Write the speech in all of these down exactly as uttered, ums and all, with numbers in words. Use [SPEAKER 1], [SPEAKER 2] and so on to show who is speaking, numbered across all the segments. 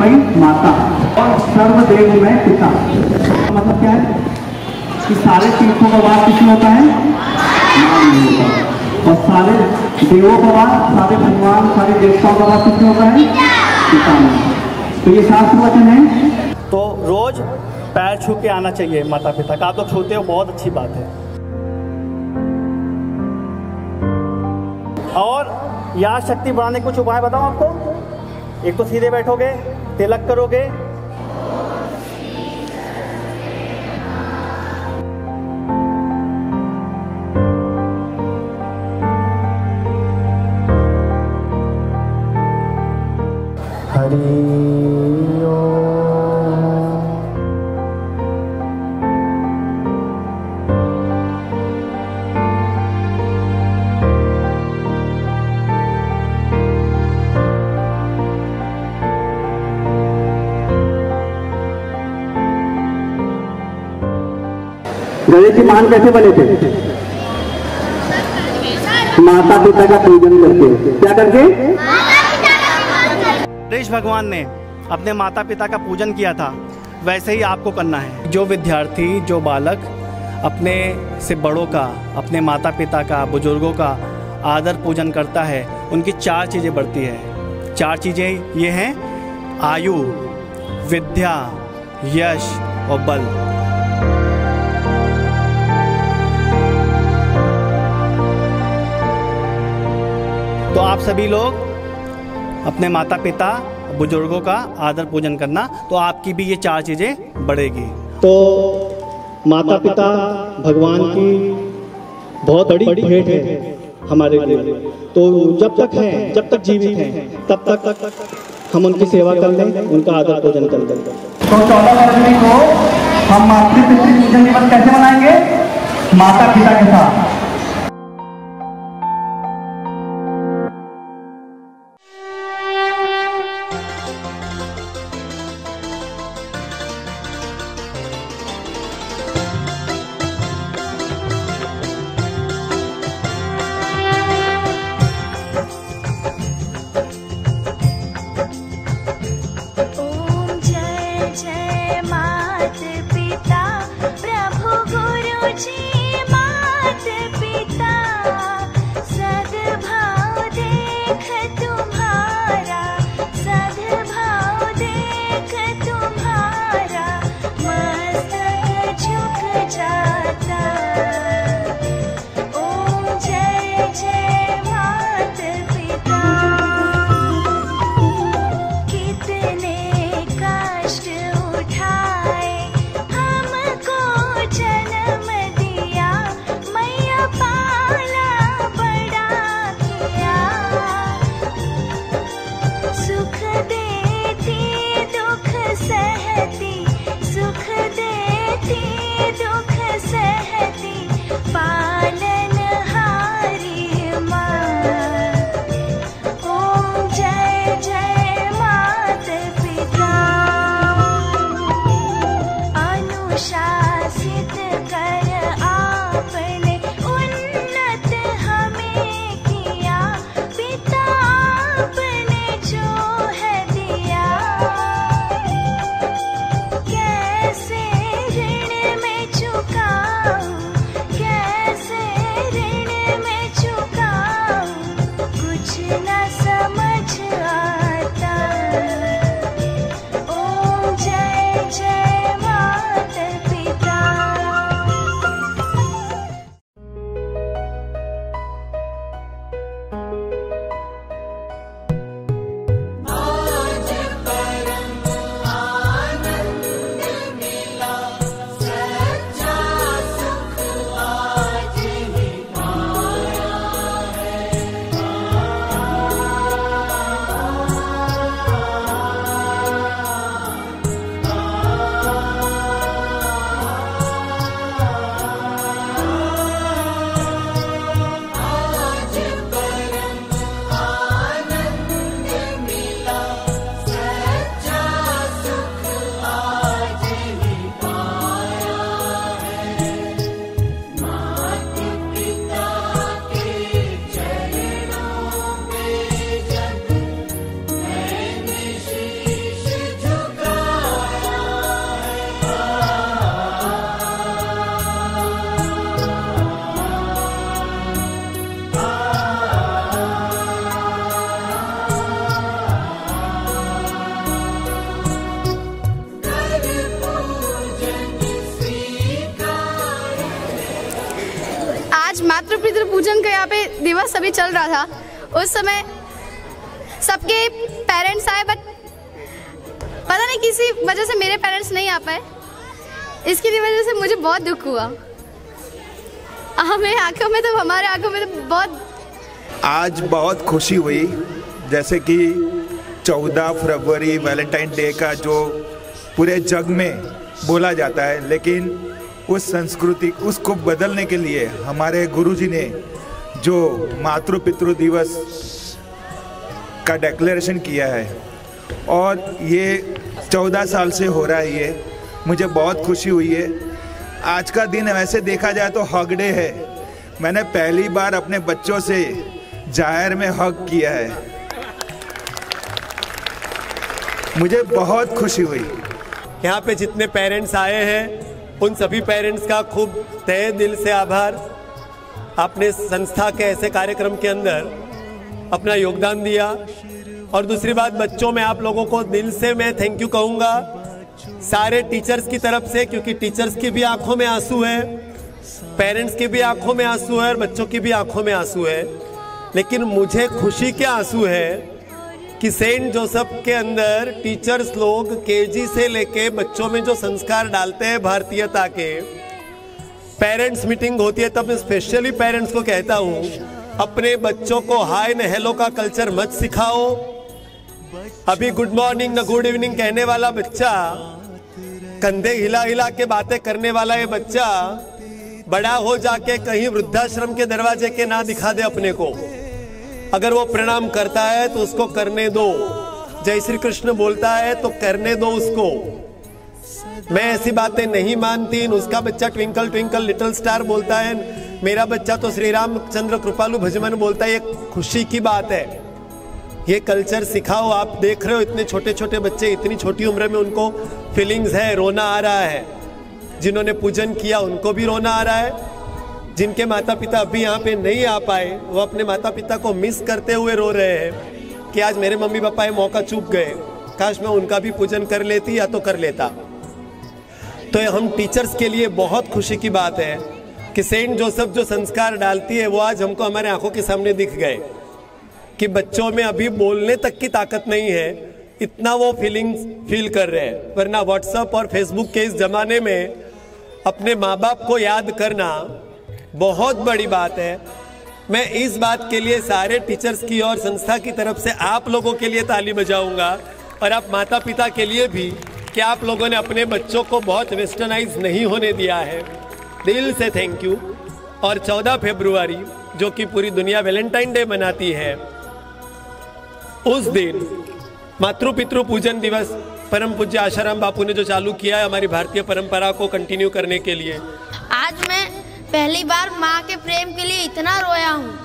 [SPEAKER 1] मई माता और सर्वदेव में पिता। मतलब क्या है कि सारे तीर्थों का वास किसमें होता है? मां में होता है। और सारे देवों का वास, सारे भगवान, सारे देवताओं का वास किसमें होता है? पिता में। तो ये शास्त्र वचन है।
[SPEAKER 2] तो रोज पैर छू के आना चाहिए माता पिता का। आप लोग छूते हो, बहुत अच्छी बात है। और याद शक्ति बढ़ाने के कुछ उपाय बताऊं आपको। एक तो सीधे बैठोगे, तिलक करोगे, हरि ओम।
[SPEAKER 1] गणेश जी महान कैसे बने थे? माता पिता का पूजन करके। क्या करके?
[SPEAKER 2] गणेश भगवान ने अपने माता पिता का पूजन किया था, वैसे ही आपको करना है। जो विद्यार्थी, जो बालक अपने से बड़ों का, अपने माता पिता का, बुजुर्गों का आदर पूजन करता है, उनकी चार चीज़ें बढ़ती है। चार चीज़ें ये हैं: आयु, विद्या, यश और बल। तो आप सभी लोग अपने माता पिता, बुजुर्गों का आदर पूजन करना, तो आपकी भी ये चार चीज़ें बढ़ेगी।
[SPEAKER 3] तो माता पिता भगवान की बहुत बड़ी भेंट है हमारे लिए। तो जब तक हैं, जब तक जीवित हैं, तब तक हम उनकी सेवा कर लें, उनका आदर पूजन कर लें।
[SPEAKER 1] तो चौदह फरवरी को हम मातृ पूजन दिवस कैसे मनाएंगे? माता पिता के साथ।
[SPEAKER 4] हमको जन्म दिया। पूजन का यहाँ पे दिवस अभी चल रहा था, उस समय सबके पेरेंट्स आए, बट पता नहीं किसी वजह से मेरे पेरेंट्स नहीं आ पाए। इसकी वजह से मुझे बहुत दुख हुआ। हमें आंखों में तो हमारे आंखों में तो बहुत
[SPEAKER 5] आज बहुत खुशी हुई, जैसे कि चौदह फरवरी वैलेंटाइन डे का जो पूरे जग में बोला जाता है, लेकिन उस संस्कृति उसको बदलने के लिए हमारे गुरुजी ने जो मातृ पितृ दिवस का डिक्लेरेशन किया है और ये चौदह साल से हो रहा है, ये मुझे बहुत खुशी हुई है। आज का दिन वैसे देखा जाए तो हग डे है। मैंने पहली बार अपने बच्चों से जाहिर में हग किया है, मुझे बहुत खुशी हुई।
[SPEAKER 6] यहाँ पे जितने पेरेंट्स आए हैं उन सभी पेरेंट्स का खूब तहे दिल से आभार। आपने संस्था के ऐसे कार्यक्रम के अंदर अपना योगदान दिया। और दूसरी बात, बच्चों में आप लोगों को दिल से मैं थैंक यू कहूँगा सारे टीचर्स की तरफ से, क्योंकि टीचर्स की भी आंखों में आंसू है, पेरेंट्स की भी आंखों में आंसू है और बच्चों की भी आंखों में आंसू है। लेकिन मुझे खुशी के आंसू है कि सेंट जोसेफ के अंदर टीचर्स लोग केजी से लेके बच्चों में जो संस्कार डालते हैं भारतीयता के, पेरेंट्स मीटिंग होती है तब स्पेशली पेरेंट्स को कहता हूँ, अपने बच्चों को हाय न हेलो का कल्चर मत सिखाओ। अभी गुड मॉर्निंग न गुड इवनिंग कहने वाला बच्चा, कंधे हिला हिला के बातें करने वाला ये बच्चा बड़ा हो जाके कहीं वृद्धाश्रम के दरवाजे के ना दिखा दे अपने को। अगर वो प्रणाम करता है तो उसको करने दो, जय श्री कृष्ण बोलता है तो करने दो उसको। मैं ऐसी बातें नहीं मानती। उसका बच्चा ट्विंकल ट्विंकल लिटिल स्टार बोलता है, मेरा बच्चा तो श्री रामचंद्र कृपालु भजमन बोलता है। ये खुशी की बात है, ये कल्चर सिखाओ। आप देख रहे हो इतने छोटे छोटे बच्चे, इतनी छोटी उम्र में उनको फीलिंग्स है, रोना आ रहा है। जिन्होंने पूजन किया उनको भी रोना आ रहा है। जिनके माता पिता अभी यहाँ पे नहीं आ पाए वो अपने माता पिता को मिस करते हुए रो रहे हैं कि आज मेरे मम्मी पापा ये मौका चूक गए, काश मैं उनका भी पूजन कर लेती या तो कर लेता। तो हम टीचर्स के लिए बहुत खुशी की बात है कि सेंट जोसेफ जो संस्कार डालती है वो आज हमको हमारे आंखों के सामने दिख गए कि बच्चों में अभी बोलने तक की ताकत नहीं है, इतना वो फीलिंग्स फील कर रहे हैं। वरना व्हाट्सएप और फेसबुक के इस जमाने में अपने माँ बाप को याद करना बहुत बड़ी बात है। मैं इस बात के लिए सारे टीचर्स की और संस्था की तरफ से आप लोगों के लिए ताली बजाऊंगा और आप माता पिता के लिए भी कि आप लोगों ने अपने बच्चों को बहुत वेस्टर्नाइज नहीं होने दिया है। दिल से थैंक यू। और चौदह फरवरी जो कि पूरी दुनिया वैलेंटाइन डे मनाती है, उस दिन मातृ पितृ पूजन दिवस परम पूज्य आशाराम बापू ने जो चालू किया है हमारी भारतीय परंपरा को कंटिन्यू करने के लिए।
[SPEAKER 7] आज मैं पहली बार माँ के प्रेम के लिए इतना रोया हूँ।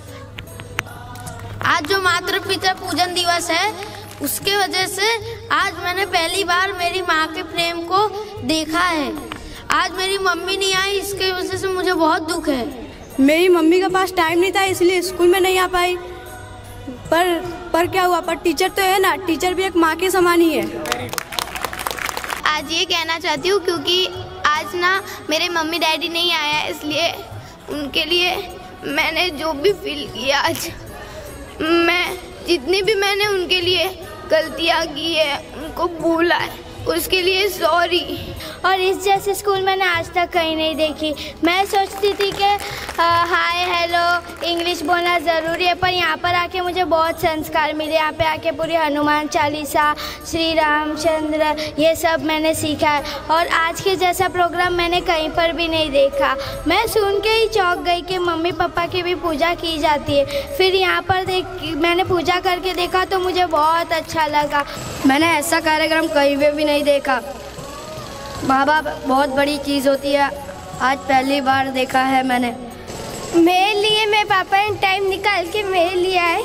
[SPEAKER 7] आज जो मातृ पितृ पूजन दिवस है उसके वजह से आज मैंने पहली बार मेरी माँ के प्रेम को देखा है। आज मेरी मम्मी नहीं आई, इसके वजह से मुझे बहुत दुख है।
[SPEAKER 4] मेरी मम्मी के पास टाइम नहीं था इसलिए स्कूल में नहीं आ पाई, पर पर क्या हुआ, पर टीचर तो है ना, टीचर भी एक माँ के समान ही है।
[SPEAKER 7] आज ये कहना चाहती हूँ क्योंकि आज ना मेरे मम्मी डैडी नहीं आया, इसलिए उनके लिए मैंने जो भी फील किया, आज मैं जितनी भी मैंने उनके लिए गलतियाँ की है उनको भूला है, उसके लिए सॉरी।
[SPEAKER 8] और इस जैसे स्कूल मैंने आज तक कहीं नहीं देखी। मैं सोचती थी कि हाय हेलो इंग्लिश बोलना ज़रूरी है, पर यहाँ पर आके मुझे बहुत संस्कार मिले। यहाँ पे आके पूरी हनुमान चालीसा, श्री रामचंद्र, ये सब मैंने सीखा है। और आज के जैसा प्रोग्राम मैंने कहीं पर भी नहीं देखा। मैं सुन के ही चौंक गई कि मम्मी पापा की भी पूजा की जाती है। फिर यहाँ पर देख मैंने पूजा करके देखा तो मुझे बहुत अच्छा लगा।
[SPEAKER 4] मैंने ऐसा कार्यक्रम कहीं पे भी नहीं देखा। माँ बाप बहुत बड़ी चीज़ होती है, आज पहली बार देखा है मैंने।
[SPEAKER 8] मेरे लिए मेरे पापा ने टाइम निकाल के मेरे लिए आए।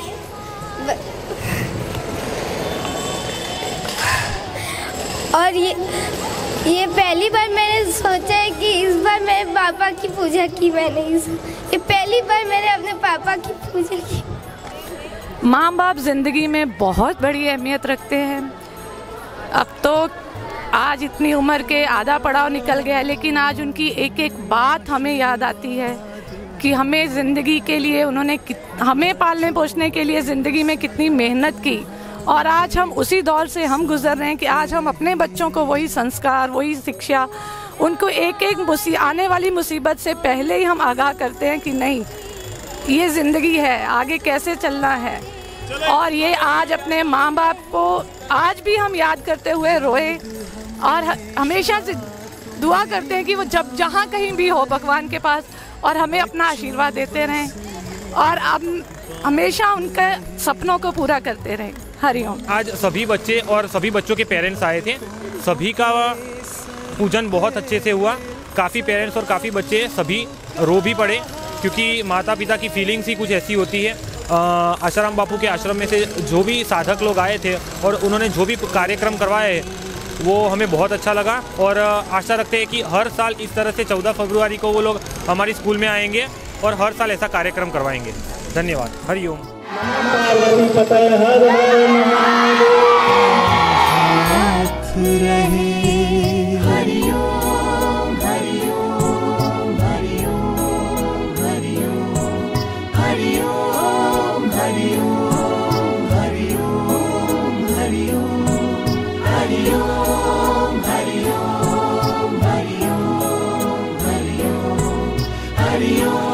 [SPEAKER 8] और ये ये पहली बार मैंने सोचा है कि इस बार मेरे पापा की पूजा की मैंने। इस ये पहली बार मैंने अपने पापा की पूजा की।
[SPEAKER 9] माँ बाप ज़िंदगी में बहुत बड़ी अहमियत रखते हैं। अब तो आज इतनी उम्र के आधा पड़ाव निकल गया, लेकिन आज उनकी एक एक बात हमें याद आती है कि हमें ज़िंदगी के लिए उन्होंने हमें पालने पोसने के लिए ज़िंदगी में कितनी मेहनत की, और आज हम उसी दौर से हम गुज़र रहे हैं कि आज हम अपने बच्चों को वही संस्कार, वही शिक्षा, उनको एक एक मुसी आने वाली मुसीबत से पहले ही हम आगाह करते हैं कि नहीं, ये ज़िंदगी है, आगे कैसे चलना है। और ये आज अपने माँ बाप को आज भी हम याद करते हुए रोए, और हमेशा से दुआ करते हैं कि वो जब जहाँ कहीं भी हो भगवान के पास, और हमें अपना आशीर्वाद देते रहें, और अब हमेशा उनके सपनों को पूरा करते रहें। हरिओम।
[SPEAKER 10] आज सभी बच्चे और सभी बच्चों के पेरेंट्स आए थे, सभी का पूजन बहुत अच्छे से हुआ। काफ़ी पेरेंट्स और काफ़ी बच्चे सभी रो भी पड़े, क्योंकि माता पिता की फीलिंग्स ही कुछ ऐसी होती है। आशाराम बापू के आश्रम में से जो भी साधक लोग आए थे और उन्होंने जो भी कार्यक्रम करवाए वो हमें बहुत अच्छा लगा, और आशा रखते हैं कि हर साल इस तरह से चौदह फरवरी को वो लोग हमारी स्कूल में आएंगे और हर साल ऐसा कार्यक्रम करवाएंगे। धन्यवाद। हरिओम।
[SPEAKER 11] हरिओम।